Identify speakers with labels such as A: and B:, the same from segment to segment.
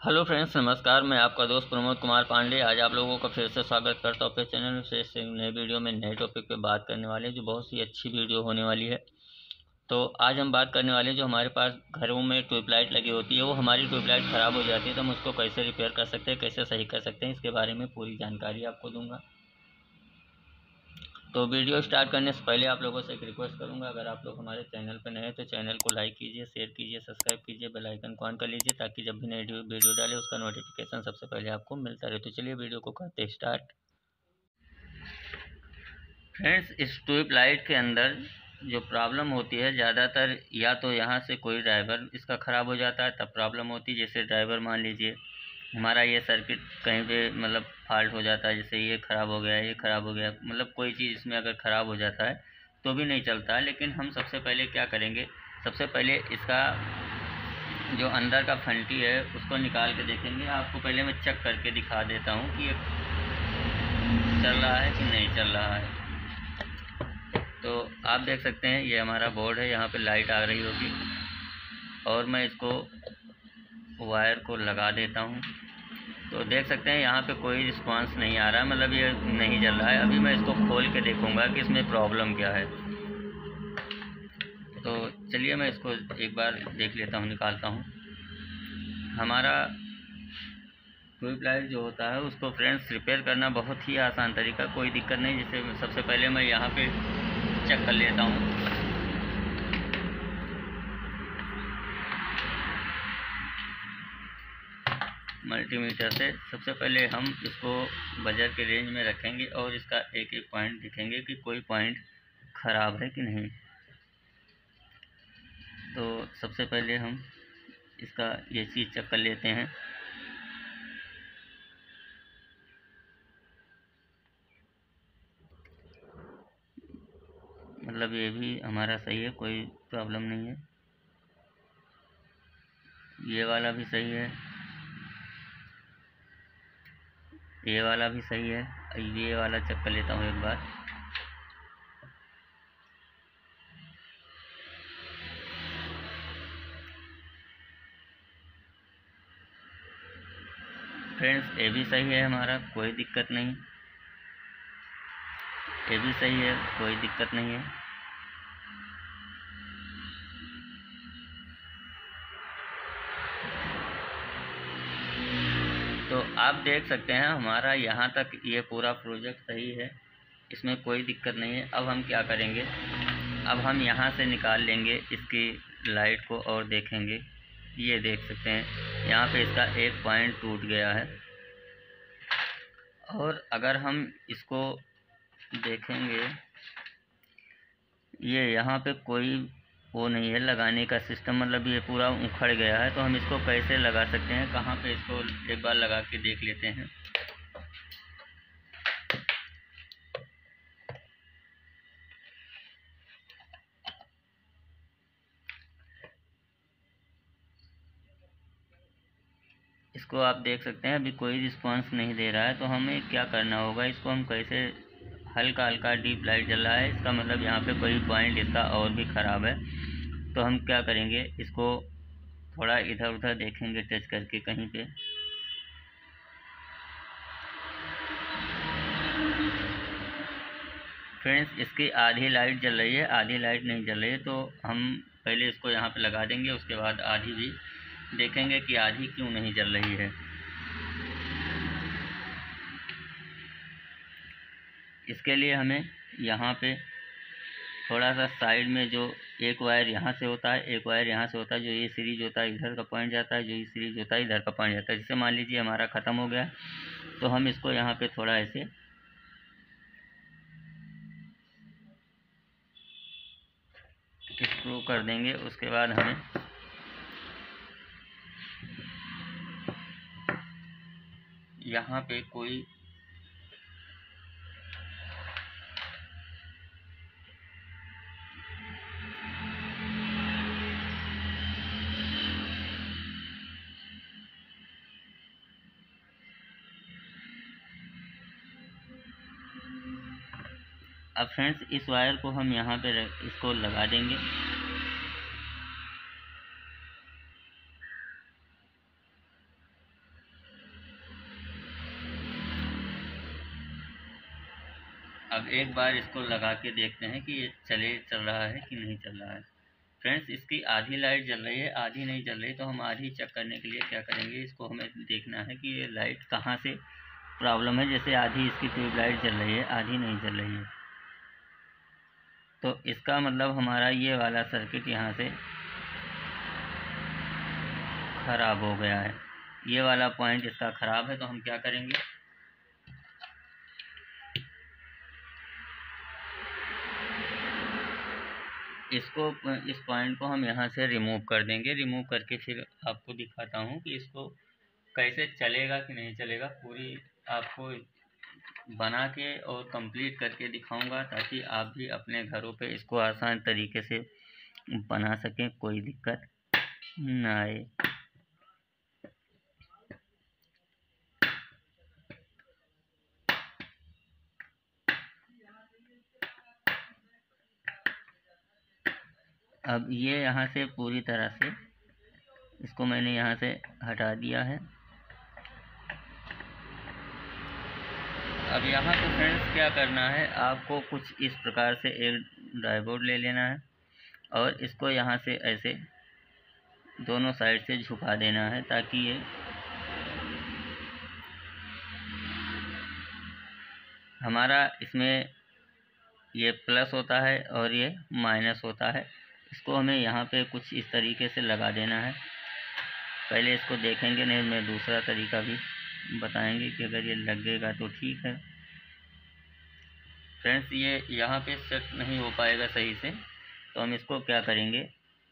A: Hello friends, नमस्कार। मैं आपका दोस्त प्रमोद कुमार पांडे आज आप लोगों का फिर से स्वागत करता हूँ अपने चैनल से नए वीडियो में नए टॉपिक पे बात करने वाले हैं, जो बहुत ही अच्छी वीडियो होने वाली है। तो आज हम बात करने वाले हैं, जो हमारे पास घरों में ट्यूबलाइट लगी होती है, वो हमारी ट्यूबलाइट ख़राब हो जाती है तो हम उसको कैसे रिपेयर कर सकते हैं, कैसे सही कर सकते हैं, इसके बारे में पूरी जानकारी आपको दूँगा। तो वीडियो स्टार्ट करने से पहले आप लोगों से एक रिक्वेस्ट करूंगा, अगर आप लोग हमारे चैनल पर नए हैं तो चैनल को लाइक कीजिए, शेयर कीजिए, सब्सक्राइब कीजिए, बेल आइकन को ऑन कर लीजिए ताकि जब भी नई वीडियो डाले उसका नोटिफिकेशन सबसे पहले आपको मिलता रहे। तो चलिए वीडियो को करते हैं स्टार्ट। फ्रेंड्स, इस ट्यूब लाइट के अंदर जो प्रॉब्लम होती है ज़्यादातर, या तो यहाँ से कोई ड्राइवर इसका ख़राब हो जाता है तब प्रॉब्लम होती है। जैसे ड्राइवर मान लीजिए हमारा ये सर्किट कहीं पे मतलब फॉल्ट हो जाता है, जैसे ये ख़राब हो गया, ये ख़राब हो गया, मतलब कोई चीज़ इसमें अगर ख़राब हो जाता है तो भी नहीं चलता है। लेकिन हम सबसे पहले क्या करेंगे, सबसे पहले इसका जो अंदर का फंटी है उसको निकाल के देखेंगे। आपको पहले मैं चेक करके दिखा देता हूँ कि ये चल रहा है कि नहीं चल रहा है। तो आप देख सकते हैं ये हमारा बोर्ड है, यहाँ पे लाइट आ रही होगी और मैं इसको वायर को लगा देता हूँ। तो देख सकते हैं यहाँ पे कोई रिस्पांस नहीं आ रहा है, मतलब ये नहीं जल रहा है। अभी मैं इसको खोल के देखूँगा कि इसमें प्रॉब्लम क्या है। तो चलिए मैं इसको एक बार देख लेता हूँ, निकालता हूँ। हमारा ट्यूबलाइट जो होता है उसको फ्रेंड्स रिपेयर करना बहुत ही आसान तरीका, कोई दिक्कत नहीं। जैसे सबसे पहले मैं यहाँ पे चेक कर लेता हूँ। मल्टीमीटर से सबसे पहले हम इसको बजर के रेंज में रखेंगे और इसका एक एक पॉइंट देखेंगे कि कोई पॉइंट ख़राब है कि नहीं। तो सबसे पहले हम इसका ये चीज़ चेक कर लेते हैं। मतलब ये भी हमारा सही है, कोई प्रॉब्लम नहीं है। ये वाला भी सही है, ये वाला भी सही है। ये वाला चेक कर लेता हूँ एक बार। फ्रेंड्स, ये भी सही है हमारा, कोई दिक्कत नहीं। ये भी सही है, कोई दिक्कत नहीं है। तो आप देख सकते हैं हमारा यहाँ तक ये पूरा प्रोजेक्ट सही है, इसमें कोई दिक्कत नहीं है। अब हम क्या करेंगे, अब हम यहाँ से निकाल लेंगे इसकी लाइट को और देखेंगे। ये देख सकते हैं यहाँ पे इसका एक पॉइंट टूट गया है। और अगर हम इसको देखेंगे, ये यहाँ पे कोई वो नहीं है लगाने का सिस्टम, मतलब ये पूरा उखड़ गया है। तो हम इसको कैसे लगा सकते हैं, कहाँ पे इसको एक बार लगा के देख लेते हैं। इसको आप देख सकते हैं अभी कोई रिस्पांस नहीं दे रहा है। तो हमें क्या करना होगा, इसको हम कैसे, हल्का हल्का डीप लाइट जल रहा है, इसका मतलब यहाँ पे कोई पॉइंट इसका और भी ख़राब है। तो हम क्या करेंगे, इसको थोड़ा इधर उधर देखेंगे टच करके कहीं पे। फ्रेंड्स, इसकी आधी लाइट जल रही है, आधी लाइट नहीं जल रही है। तो हम पहले इसको यहाँ पे लगा देंगे, उसके बाद आधी भी देखेंगे कि आधी क्यों नहीं जल रही है। इसके लिए हमें यहाँ पे थोड़ा सा साइड में जो एक वायर यहाँ से होता है, एक वायर यहाँ से होता है, जो ये सीरीज होता है इधर का पॉइंट जाता है, जो ये सीरीज होता है इधर का पॉइंट जाता है। जैसे मान लीजिए हमारा ख़त्म हो गया, तो हम इसको यहाँ पे थोड़ा ऐसे स्क्रू कर देंगे। उसके बाद हमें यहाँ पे कोई अब फ्रेंड्स इस वायर को हम यहाँ पे इसको लगा देंगे। अब एक बार इसको लगा के देखते हैं कि ये चल रहा है कि नहीं चल रहा है। फ्रेंड्स, इसकी आधी लाइट जल रही है, आधी नहीं जल रही, तो हम आधी चेक करने के लिए क्या करेंगे, इसको हमें देखना है कि ये लाइट कहाँ से प्रॉब्लम है। जैसे आधी इसकी ट्यूबलाइट जल रही है, आधी नहीं जल रही है, तो इसका मतलब हमारा ये वाला सर्किट यहाँ से ख़राब हो गया है। ये वाला पॉइंट इसका ख़राब है, तो हम क्या करेंगे, इस पॉइंट को हम यहाँ से रिमूव कर देंगे। रिमूव करके फिर आपको दिखाता हूँ कि इसको कैसे चलेगा कि नहीं चलेगा। पूरी आपको बना के और कंप्लीट करके दिखाऊंगा, ताकि आप भी अपने घरों पे इसको आसान तरीके से बना सकें, कोई दिक्कत ना आए। अब ये यहाँ से पूरी तरह से इसको मैंने यहाँ से हटा दिया है। अब यहाँ पे फ्रेंड्स क्या करना है, आपको कुछ इस प्रकार से एक डाइवोड ले लेना है और इसको यहाँ से ऐसे दोनों साइड से झुका देना है, ताकि ये हमारा इसमें ये प्लस होता है और ये माइनस होता है। इसको हमें यहाँ पे कुछ इस तरीके से लगा देना है। पहले इसको देखेंगे, नहीं मैं दूसरा तरीका भी बताएंगे कि अगर ये लगेगा तो ठीक है। फ्रेंड्स, ये यहाँ पे सेट नहीं हो पाएगा सही से, तो हम इसको क्या करेंगे,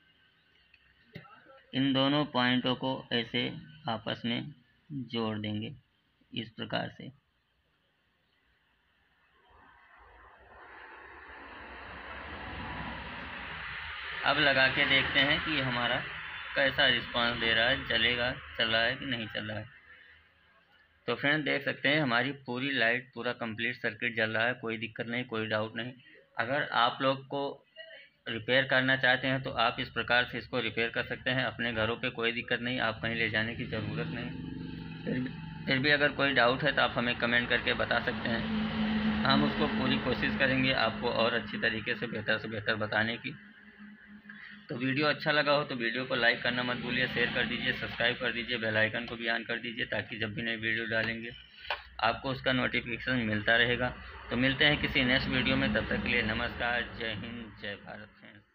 A: इन दोनों पॉइंटों को ऐसे आपस में जोड़ देंगे इस प्रकार से। अब लगा के देखते हैं कि हमारा कैसा रिस्पांस दे रहा है, चल रहा है कि नहीं चल रहा है। तो फ्रेंड देख सकते हैं हमारी पूरी लाइट, पूरा कंप्लीट सर्किट जल रहा है, कोई दिक्कत नहीं, कोई डाउट नहीं। अगर आप लोग को रिपेयर करना चाहते हैं तो आप इस प्रकार से इसको रिपेयर कर सकते हैं अपने घरों पे, कोई दिक्कत नहीं, आप कहीं ले जाने की ज़रूरत नहीं। फिर भी अगर कोई डाउट है तो आप हमें कमेंट करके बता सकते हैं, हम उसको पूरी कोशिश करेंगे आपको और अच्छी तरीके से बेहतर बताने की। तो वीडियो अच्छा लगा हो तो वीडियो को लाइक करना मत भूलिए, शेयर कर दीजिए, सब्सक्राइब कर दीजिए, बेल आइकन को भी ऑन कर दीजिए, ताकि जब भी नई वीडियो डालेंगे आपको उसका नोटिफिकेशन मिलता रहेगा। तो मिलते हैं किसी नेक्स्ट वीडियो में, तब तक के लिए नमस्कार, जय हिंद, जय भारत फ्रेंड्स।